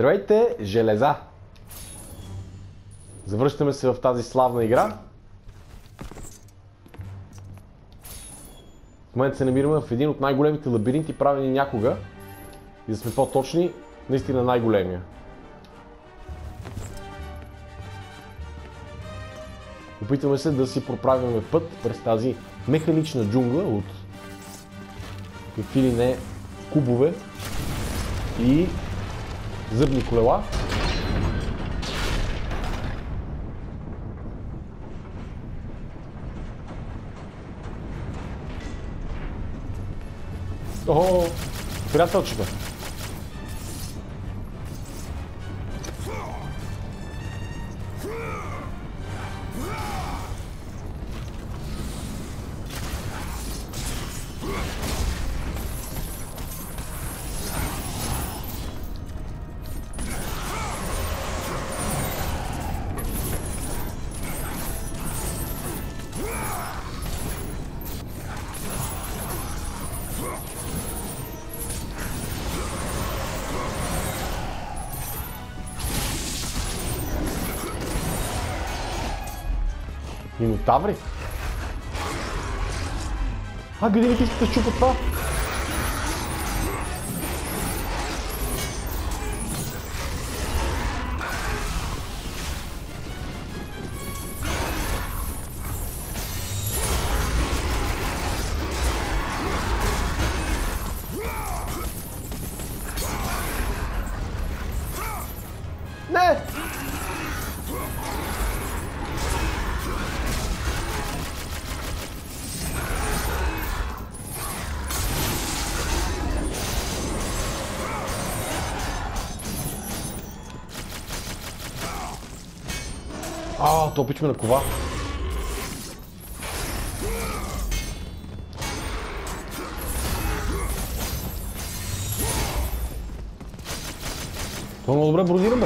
Здравейте, железа! Завръщаме се в тази славна игра. В момента се намираме в един от най-големите лабиринти, правени някога. И да сме по-точни, наистина най-големия. Опитваме се да си проправяме път през тази механична джунгла от какви ли не кубове и зъбни колела. О, приятелчета! Минотаври? Къде ми ти искате да щупа това? Не! То пичме на кова. Това много добре бродираме.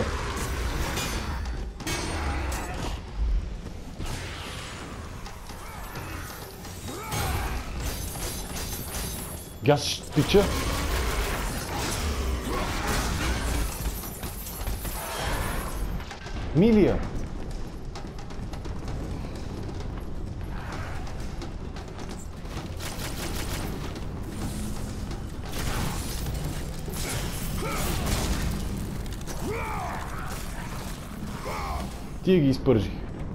Газ ще тича. Милия. Тия ги изпържих.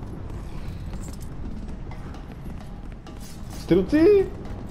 Стрелци!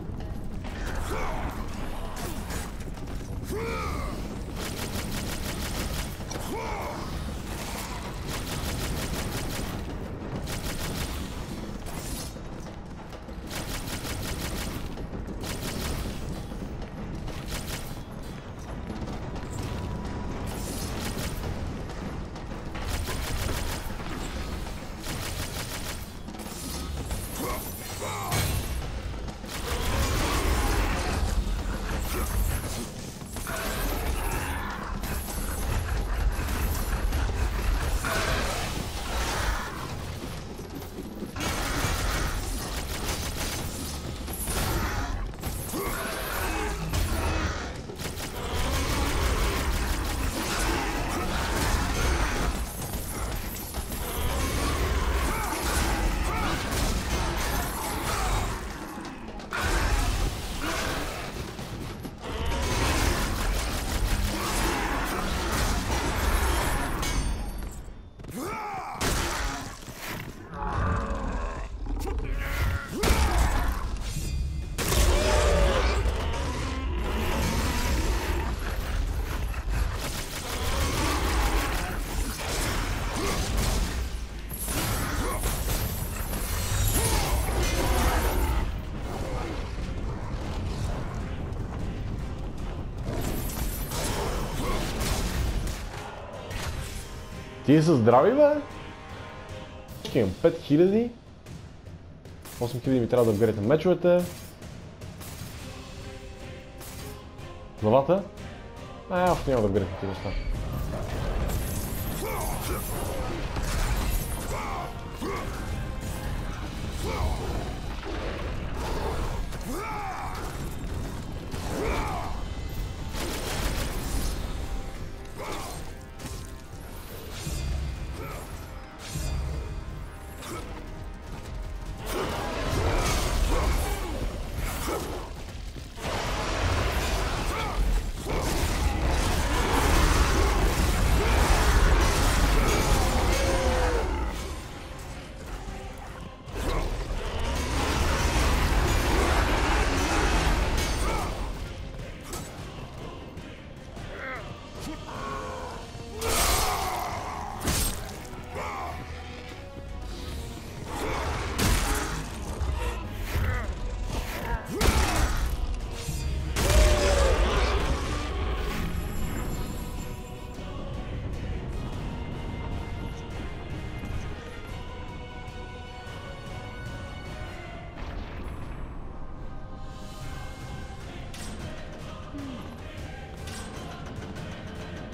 Тие са здрави, бе? Имам 5000. 8000 ми трябва да апгрейдам мечовете. Главата? Още няма да апгрейдам тези неща.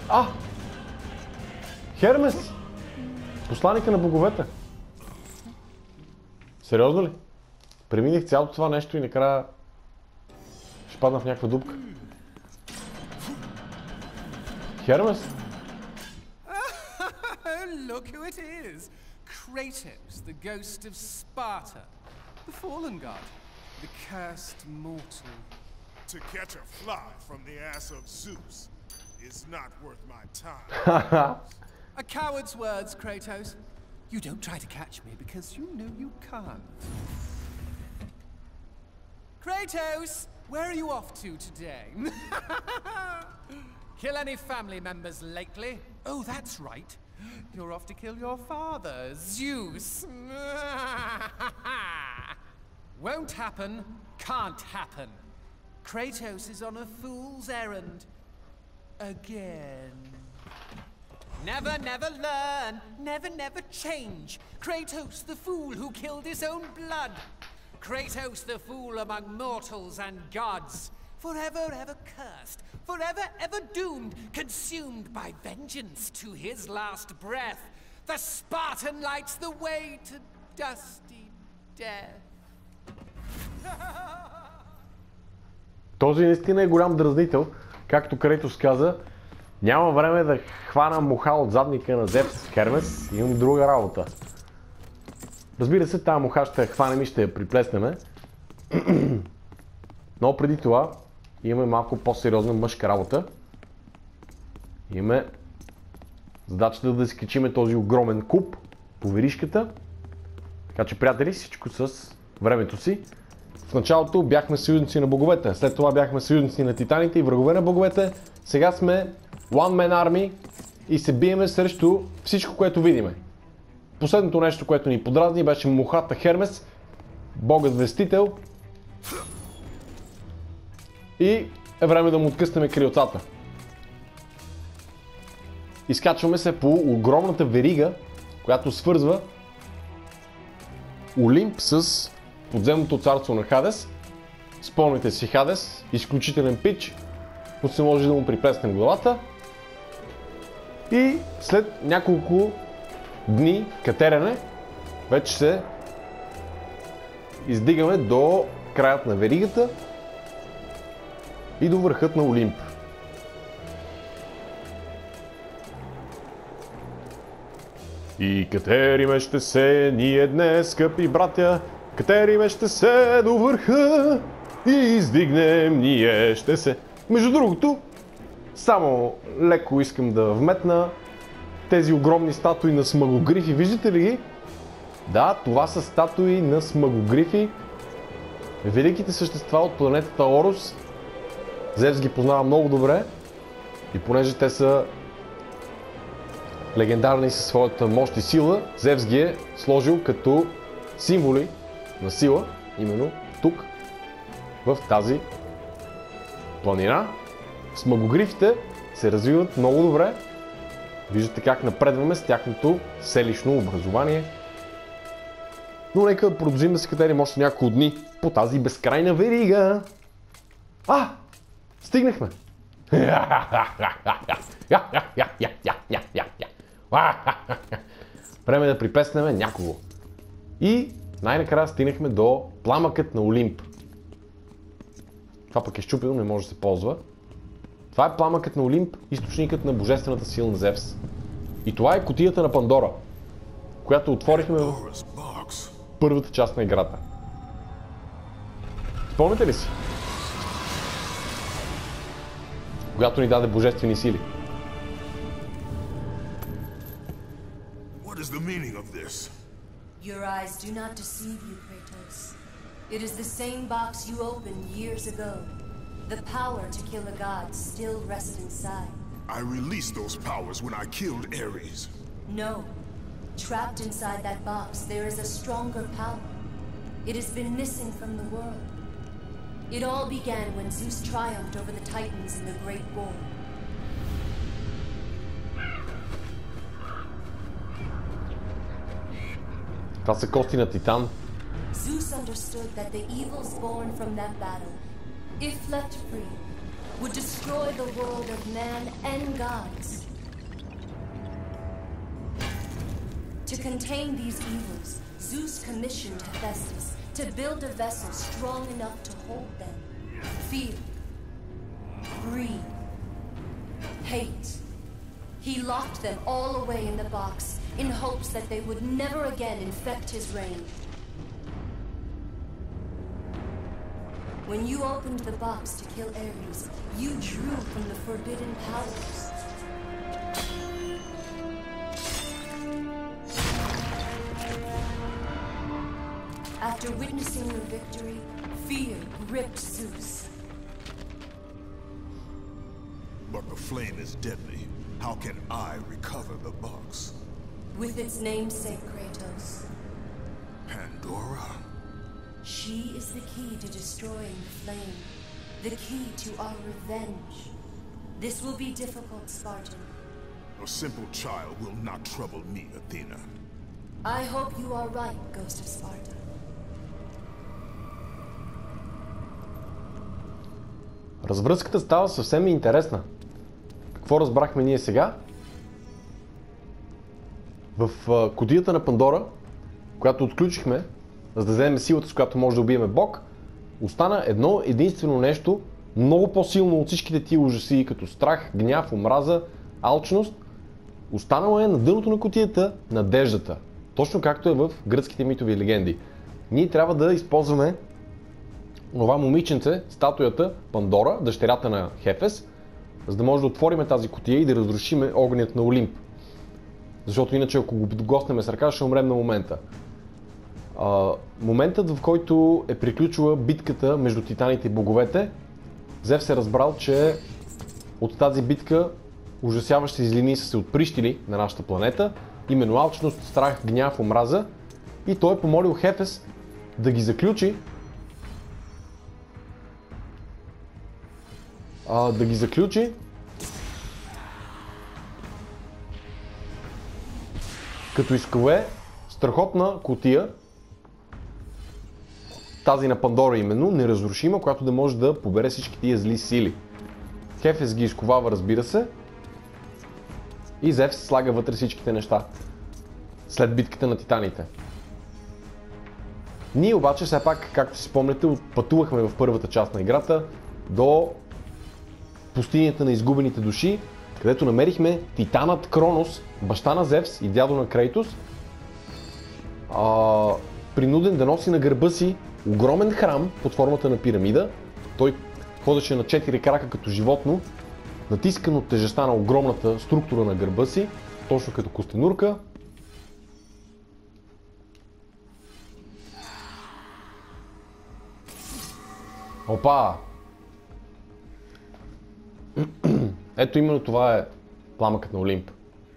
А! Хермес! Посланника на боговете. Сериозно ли? Преминах цялото това нещо и накрая ще падна в някаква дупка. Хермес? Look who it is! Kratos, the ghost of Sparta, the fallen god, the cursed mortal. To catch a fly from the ass of Zeus is not worth my time. A coward's words, Kratos. You don't try to catch me because you know you can't. Kratos, where are you off to today? Kill any family members lately? Oh, that's right. You're off to kill your father, Zeus. Won't happen, can't happen. Kratos is on a fool's errand. Again. Never, never learn. Never, never change. Kratos, the fool who killed his own blood. Kratos, the fool among mortals and gods. Forever, ever cursed. Forever, ever doomed. Consumed by vengeance to his last breath. The Spartan lights the way to dusty death. Този наистина е голям дразнител. Както Крейтос каза, няма време да хвана муха от задника на Зевс, Хермес, имам друга работа. Разбира се, тази муха ще я хванем и ще я приплеснеме. Но преди това имаме малко по-сериозна мъжка работа. Имаме задачата да изкачиме този огромен куб по веришката. Така че, приятели, всичко с времето си. В началото бяхме съюзници на боговете, след това бяхме съюзници на титаните и врагове на боговете. Сега сме One Man Army и се биеме срещу всичко, което видиме. Последното нещо, което ни подразни, беше мухата Хермес, богът вестител. И е време да му откъснем крилцата. Изкачваме се по огромната верига, която свързва Олимп с подземното царство на Хадес. Спомните си Хадес, изключителен пич, но се може да му приплеснем главата. И след няколко дни катерене, вече се издигаме до краят на веригата и до върхът на Олимп. И катериме ще се ние днес, скъпи братя, катериме ще се до върха и издигнем ние ще се. Между другото, само леко искам да вметна тези огромни статуи на смагогрифи. Виждате ли ги? Да, това са статуи на смагогрифи. Великите същества от планетата Орус. Зевс ги познава много добре и понеже те са легендарни със своята мощ и сила, Зевс ги е сложил като символи на сила, именно тук, в тази планина. Смагогрифите се развиват много добре. Виждате как напредваме с тяхното селищно образование. Но нека да продължим да се катерим още няколко дни по тази безкрайна верига. Стигнахме! Време да припеснем някого. И най-накрая стигнахме до пламъкът на Олимп. Това пък е счупено, не може да се ползва. Това е пламъкът на Олимп, източникът на божествената сила на Зевс. И това е кутията на Пандора, която отворихме в първата част на играта. Спомняте ли си? Когато ни даде божествени сили. What is the meaning of this? Your eyes do not deceive you, Kratos. It is the same box you opened years ago. The power to kill a god still rests inside. I released those powers when I killed Ares. No. Trapped inside that box, there is a stronger power. It has been missing from the world. It all began when Zeus triumphed over the Titans in the Great War. Това са кости на Титан. Zeus understood that the evils born from that battle, if left free, would destroy the world of man and gods. To contain these evils, Zeus commissioned Hephaestus to build a vessel strong enough to hold them. Fear, greed, hate. He locked them all away in the box in hopes that they would never again infect his reign. When you opened the box to kill Ares, you drew from the forbidden powers. After witnessing your victory, fear gripped Zeus. But the flame is deadly. How can I recover the box? With its namesake, Kratos. Pandora? She is the key to destroying the flame. The key to our revenge. This will be difficult, Spartan. A simple child will not trouble me, Athena. I hope you are right, Ghost of Sparta. Развръзката става съвсем интересна. Какво разбрахме ние сега? В кутията на Пандора, която отключихме, за да вземем силата, с която може да убиеме Бог, остана едно единствено нещо, много по-силно от всичките тия ужаси, като страх, гняв, омраза, алчност. Останало е на дъното на кутията надеждата. Точно както е в гръцките митови и легенди. Ние трябва да използваме това момиченце, статуята Пандора, дъщерята на Хефес, за да може да отворим тази кутия и да разрушиме огънят на Олимп. Защото иначе, ако го догоснем с ръка, ще умрем на момента. Моментът, в който е приключила битката между титаните и боговете, Зевс е разбрал, че от тази битка ужасяващи злини са се отприщили на нашата планета, именно алчност, страх, гняв, омраза, и той е помолил Хефес да ги заключи като изкове страхотна кутия, тази на Пандора именно, неразрушима, която да може да побере всички тия зли сили. Хефес ги изковава, разбира се, и Зевс слага вътре всичките неща след битката на титаните. Ние обаче все пак, както си спомняте, пътувахме в първата част на играта до пустинята на изгубените души, където намерихме титанът Кронос, баща на Зевс и дядо на Крейтос, принуден да носи на гърба си огромен храм под формата на пирамида. Той ходеше на 4 крака като животно, натискан от тежестта на огромната структура на гърба си, точно като костенурка. Опа! Ето именно това е пламъкът на Олимп.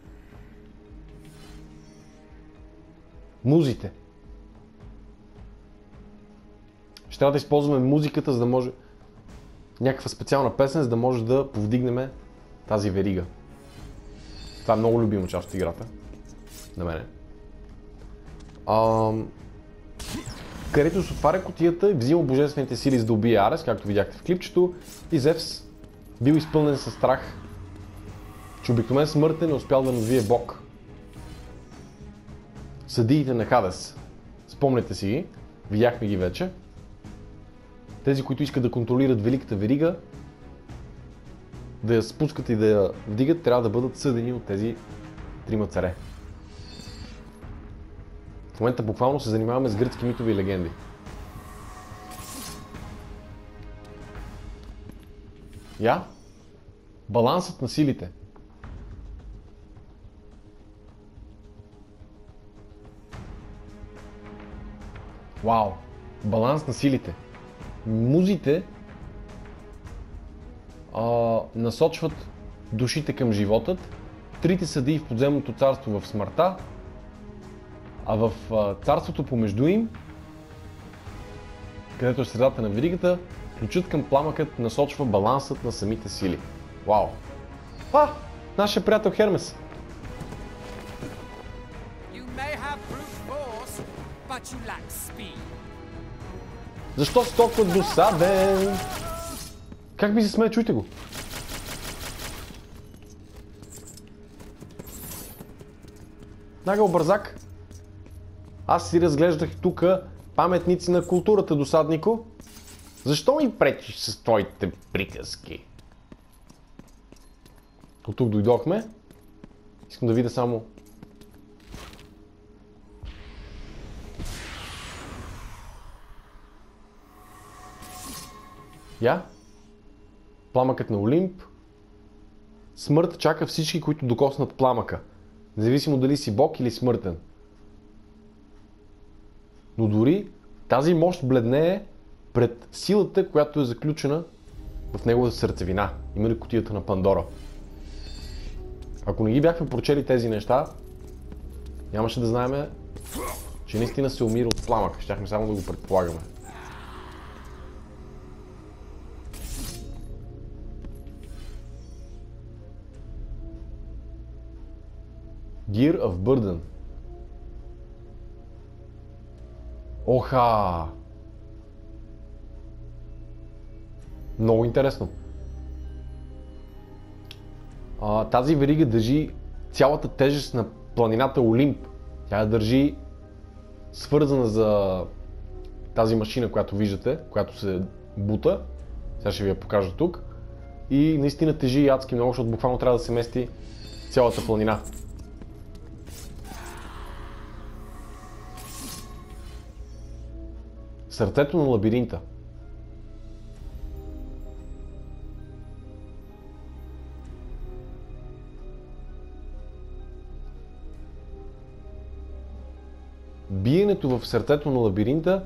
Музите. Ще трябва да използваме музиката, за да може някаква специална песен, за да може да повдигнем тази верига. Това е много любима част от играта. На мене. Където се отваря кутията и взима божествените сили, за да убие Арес, както видяхте в клипчето, и Зевс бил изпълнен със страх, че обикновен смъртен е успял да надвие Бог. Съдиите на Хадес. Спомняте си ги, видяхме ги вече. Тези, които искат да контролират великата верига, да я спускат и да я вдигат, трябва да бъдат съдени от тези трима царе. В момента буквално се занимаваме с гръцки митови и легенди. Балансът на силите. Вау! Баланс на силите. Музите насочват душите към животът, трите съдии в подземното царство в смъртта, а в царството помежду им, където е средата на веригата, ключът към пламъкът насочва балансът на самите сили. Вау! Нашия приятел Хермес! Защо си толкова досаден? Как би се смее, чуйте го. Нагъл бързак. Аз си разглеждах тук паметници на културата, досаднико. Защо ми пречиш с твоите приказки? От тук дойдохме. Искам да видя само... Я? Пламъкът на Олимп. Смърт чака всички, които докоснат пламъка. Независимо дали си бог или смъртен. Но дори тази мощ бледнее пред силата, която е заключена в неговата сърцевина. Има ли кутията на Пандора? Ако не ги бяхме прочели тези неща, нямаше да знаем, че наистина се умира от пламък. Щяхме само да го предполагаме. Gear of Burden. Оха! Много интересно. Тази верига държи цялата тежест на планината Олимп. Тя я държи свързана за тази машина, която виждате, която се бута. Сега ще ви я покажа тук. И наистина тежи адски много, защото буквално трябва да се мести цялата планина. Сърцето на лабиринта. Биенето в сърцето на лабиринта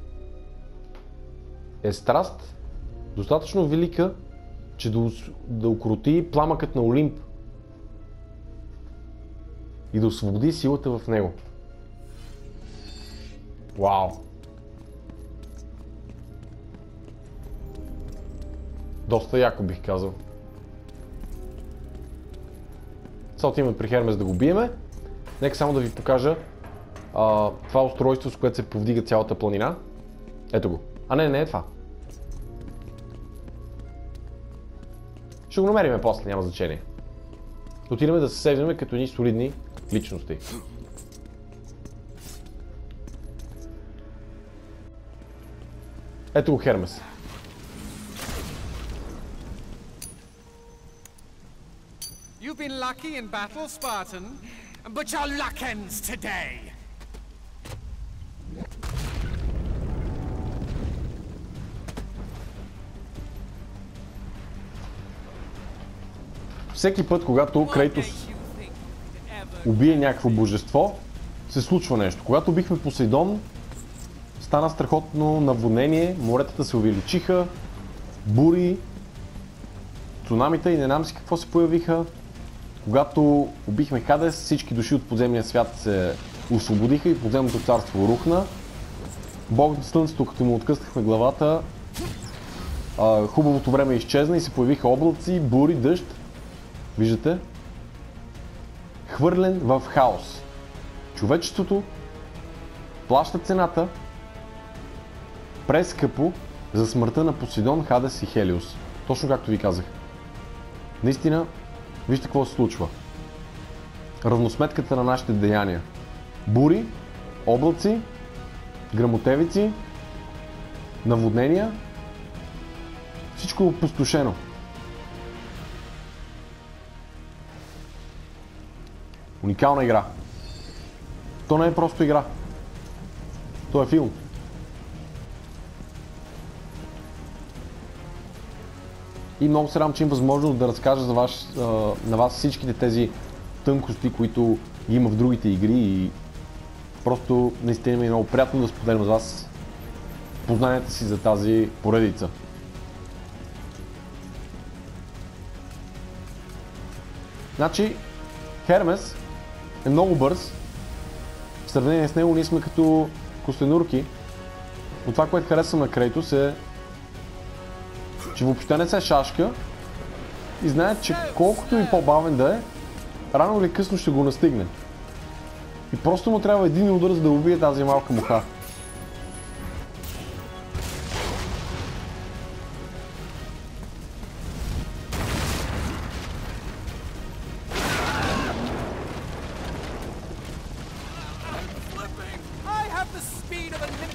е страст достатъчно велика, че да укроти пламъкът на Олимп и да освободи силата в него. Вау! Доста яко бих казал. Сега отиваме при Хермес да го биеме. Нека само да ви покажа това устройство, с което се повдига цялата планина. Ето го. Не е това. Ще го намериме после, няма значение. Отидеме да се севнем като едни солидни личности. Ето го Хермес. You've been lucky in battle, Spartan, but your luck ends today. Всеки път, когато Крейтос убие някакво божество, се случва нещо. Когато убихме Посейдон, стана страхотно наводнение, моретата се увеличиха, бури, цунамита и не знам си какво се появиха. Когато убихме Хадес, всички души от подземния свят се освободиха и подземното царство рухна. Бог на Слънцето, като му откъснахме главата, хубавото време изчезна и се появиха облаци, бури, дъжд. Виждате? Хвърлен в хаос. Човечеството плаща цената прескъпо за смъртта на Посейдон, Хадес и Хелиос. Точно както ви казах. Наистина, вижте какво се случва. Равносметката на нашите деяния. Бури, облаци, гръмотевици, наводнения. Всичко е опустошено. Уникална игра. То не е просто игра. То е филм. И много се радвам, че имам възможност да разкажа на вас всичките тези тънкости, които има в другите игри и просто наистина ми е много приятно да споделям с вас познанията си за тази поредица. Значи, Хермес е много бърз. В сравнение с него ние сме като костенурки. Но това, което харесвам на Крейтос е, че въобще не се шашка и знае, че колкото и по-бавен да е, рано или късно ще го настигне. И просто му трябва един удар, за да убие тази малка муха.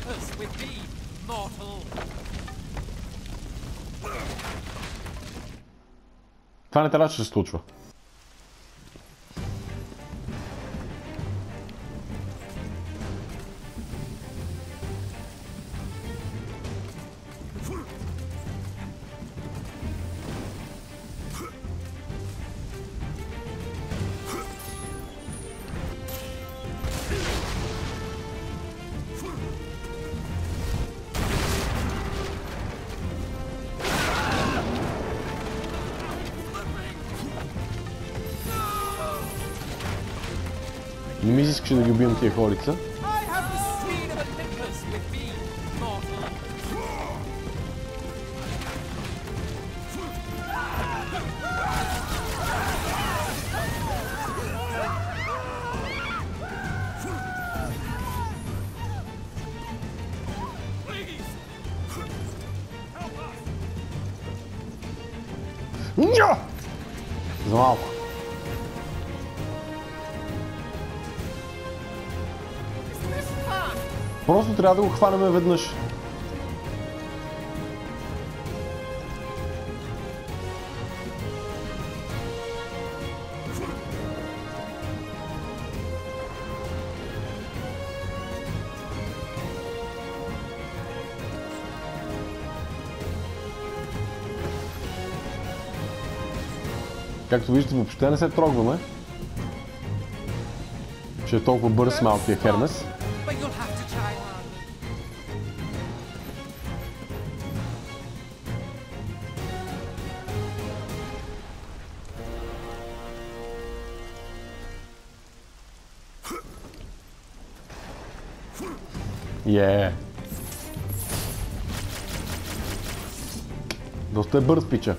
Olympus with thee, mortal. Това не трябваше да се случва. Не ми искаше да ги убивам тия хорица. I have the speed of Olympus with thee, mortal. Ня! За малко. Просто трябва да го хванем веднъж. Както виждате, въобще не се трогваме, че е толкова бърз малкия Хермес. But you'll have to try hard. Доста е бърз пича.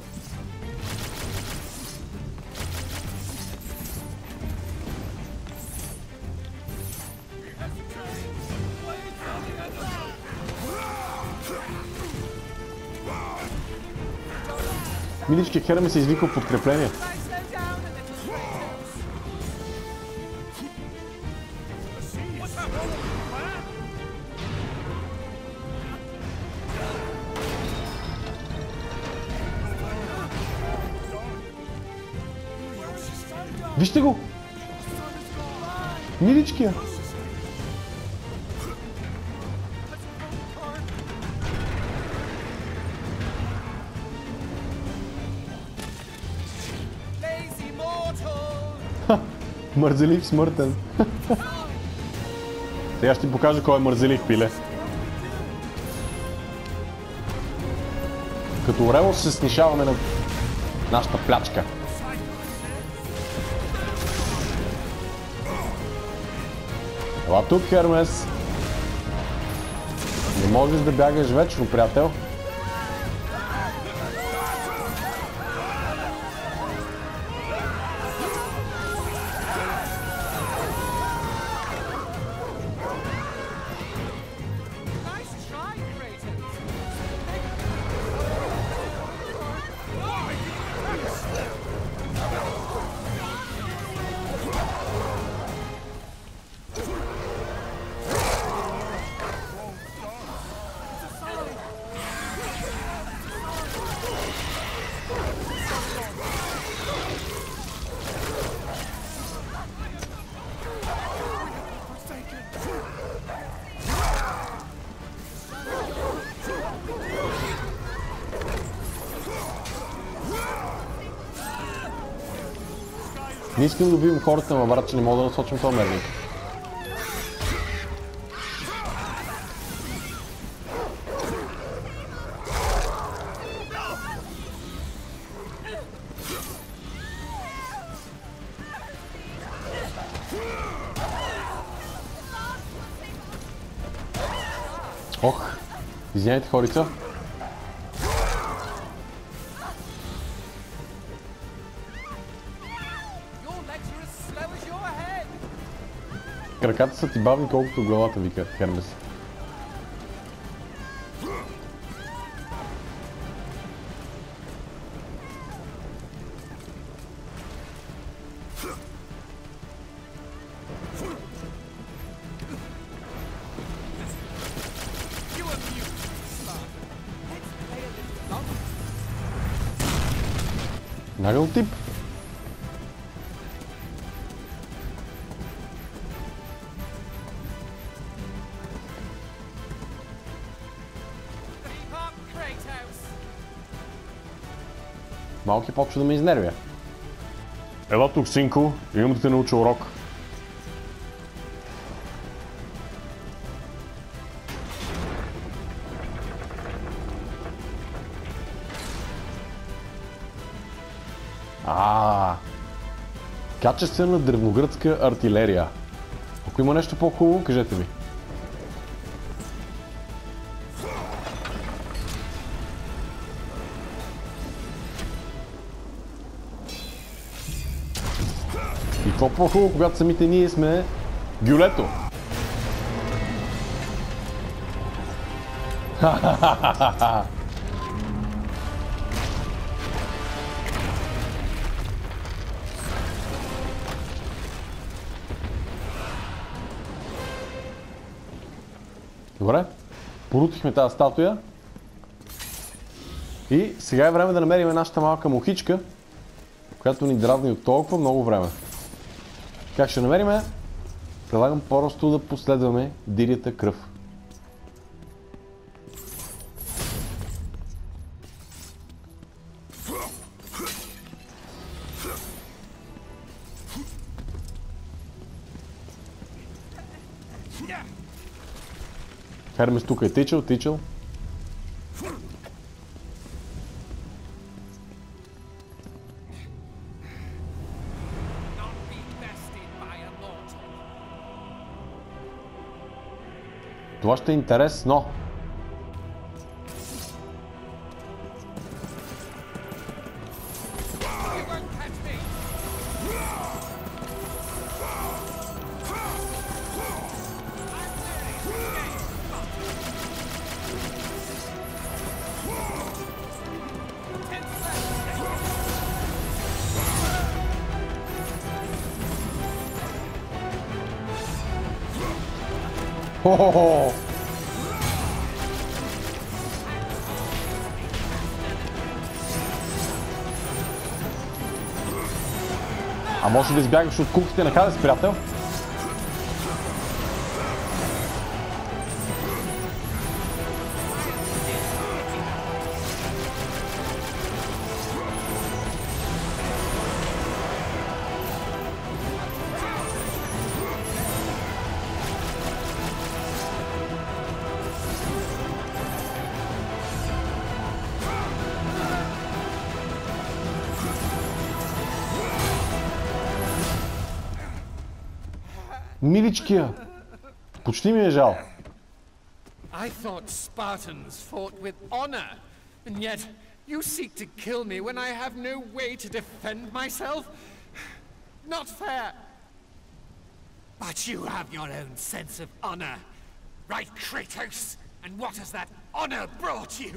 Миличкият Хермес се извикал подкрепление. Slow down a little, Kratos. Вижте го! Миличкия! Lazy mortal. Мързелив смъртен. Сега ще ти покажа кой е мързелив, пиле. Като орело се снишаваме на нашата плячка. Ела тук, Хермес. Не можеш да бягаш вечно, приятел. Nice try, Kratos. Не искам да убивам хората, ама брат, че не мога да насочим този мерник. Ох, извиняйте, хорица. Your legs are as slow as your head. Краката са ти бавни, колкото главата, вика Хермес. Нагъл тип. Малки почва да ме изнервя. Ела тук, синко, имам да те науча урок. Качествена древногръцка артилерия. Ако има нещо по-хубаво, кажете ми. И какво по-хубаво, когато самите ние сме гюлето. Ха-ха-ха-ха-ха! Добре, порутихме тази статуя и сега е време да намерим нашата малка мухичка, която ни дразни от толкова много време. Как ще намериме? Предлагам просто да последваме дирията кръв. Хермес тук е тичал. Това ще е интересно. Хо-хо-хо! А може да избягаш от куките на Хадес, приятел? Миличкия! Почти ми е жал. I thought Spartans fought with honor, and yet you seek to kill me when I have no way to defend myself? Not fair. But you have your own sense of honor, right, Kratos? And what has that honor brought you?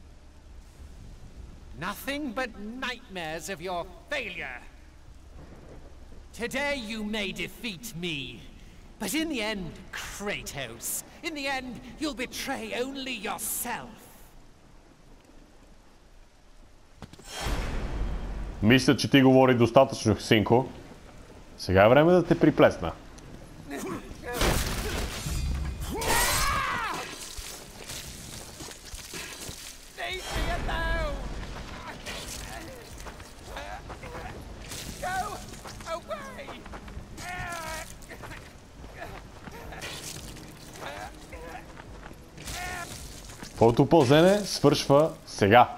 Nothing but nightmares of your failure. Today you may defeat me, but in the end, Kratos, in the end, you'll betray only yourself. Мисля, че ти говори достатъчно, синко. Сега е време да те приплесна. Твоето пълзене свършва сега.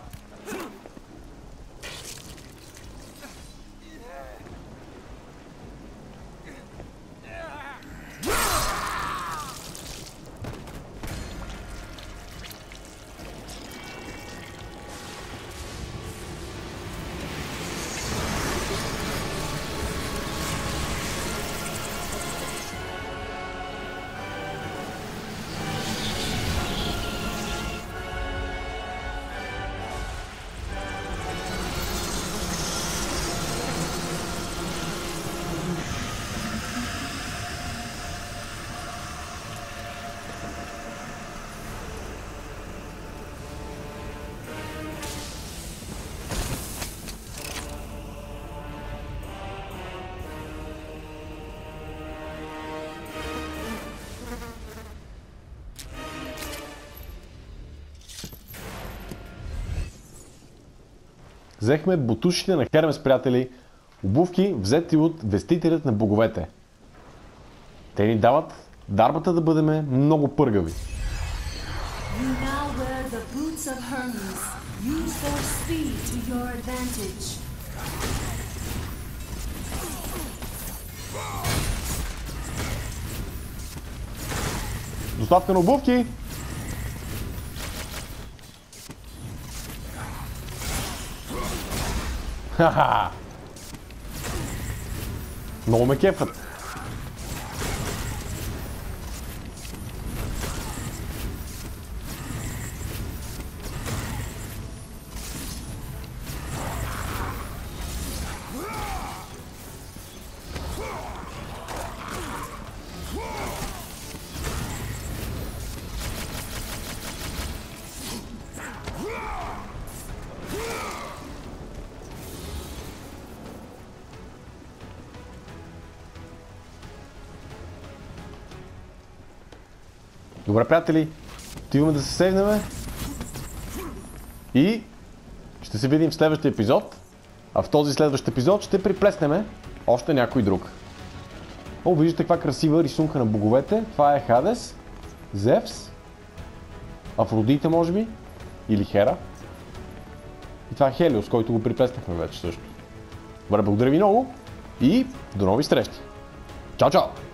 Взехме бутушите на Хермес, приятели, обувки, взети от вестителят на боговете. Те ни дават дарбата да бъдем много пъргави. You now wear the boots of Hermes. Use their speed to your advantage. Доставка на обувки! Ха-ха! Много ме кефат. Добре, приятели, отиваме да се сейвнем и ще се видим в следващия епизод, а в този следващ епизод ще приплеснем още някой друг. О, виждате каква красива рисунка на боговете. Това е Хадес, Зевс, Афродита може би, или Хера. И това е Хелиос, който го приплеснахме вече също. Добре, благодаря ви много и до нови срещи. Чао, чао!